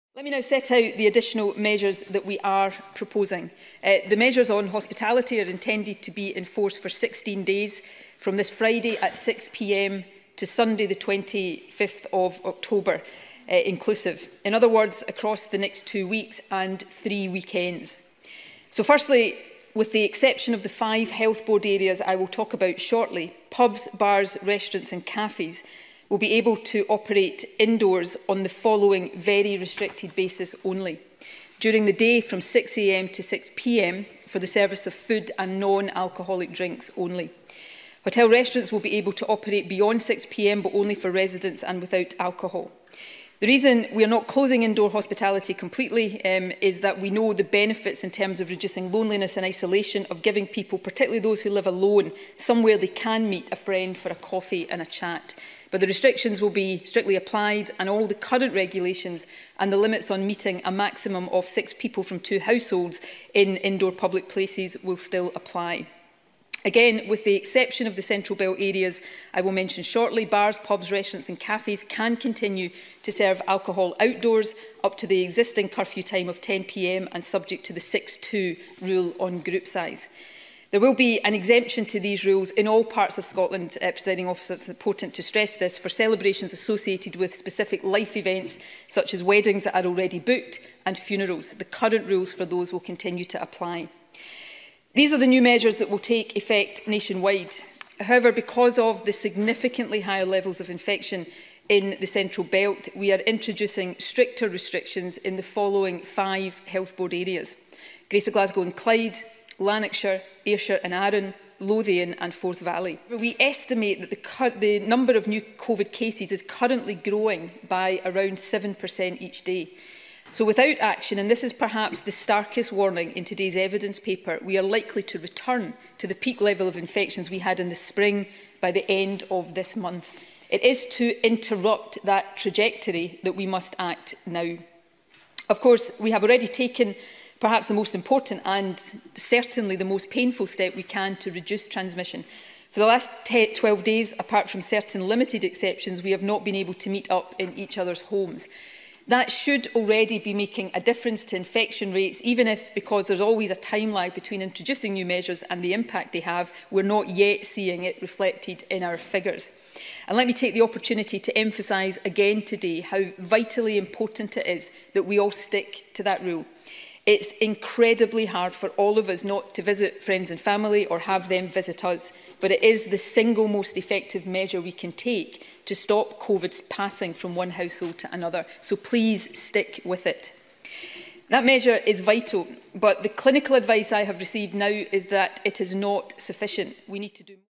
Let me now set out the additional measures that we are proposing. The measures on hospitality are intended to be in force for 16 days from this Friday at 6 p.m. to Sunday the 25th of October, inclusive. In other words, across the next 2 weeks and 3 weekends. So firstly, with the exception of the 5 health board areas I will talk about shortly, pubs, bars, restaurants and cafes will be able to operate indoors on the following very restricted basis only. During the day from 6 a.m. to 6 p.m. for the service of food and non-alcoholic drinks only. Hotel restaurants will be able to operate beyond 6 p.m. but only for residents and without alcohol. The reason we are not closing indoor hospitality completely is that we know the benefits in terms of reducing loneliness and isolation, of giving people, particularly those who live alone, somewhere they can meet a friend for a coffee and a chat. But the restrictions will be strictly applied, and all the current regulations and the limits on meeting a maximum of 6 people from 2 households in indoor public places will still apply. Again, with the exception of the Central Belt areas I will mention shortly, bars, pubs, restaurants and cafes can continue to serve alcohol outdoors up to the existing curfew time of 10 p.m. and subject to the 6-2 rule on group size. There will be an exemption to these rules in all parts of Scotland, Presiding Officer. It's important to stress this, for celebrations associated with specific life events such as weddings that are already booked and funerals. The current rules for those will continue to apply. These are the new measures that will take effect nationwide. However, because of the significantly higher levels of infection in the Central Belt, we are introducing stricter restrictions in the following 5 health board areas: Greater Glasgow and Clyde, Lanarkshire, Ayrshire and Arran, Lothian and Forth Valley. We estimate that the number of new COVID cases is currently growing by around 7% each day. So without action, and this is perhaps the starkest warning in today's evidence paper, we are likely to return to the peak level of infections we had in the spring by the end of this month. It is to interrupt that trajectory that we must act now. Of course, we have already taken perhaps the most important and certainly the most painful step we can to reduce transmission. For the last 12 days, apart from certain limited exceptions, we have not been able to meet up in each other's homes. That should already be making a difference to infection rates, even if, because there's always a time lag between introducing new measures and the impact they have, we're not yet seeing it reflected in our figures. And let me take the opportunity to emphasise again today how vitally important it is that we all stick to that rule. It's incredibly hard for all of us not to visit friends and family or have them visit us, but it is the single most effective measure we can take to stop COVID passing from one household to another. So please stick with it. That measure is vital, but the clinical advice I have received now is that it is not sufficient. We need to do more.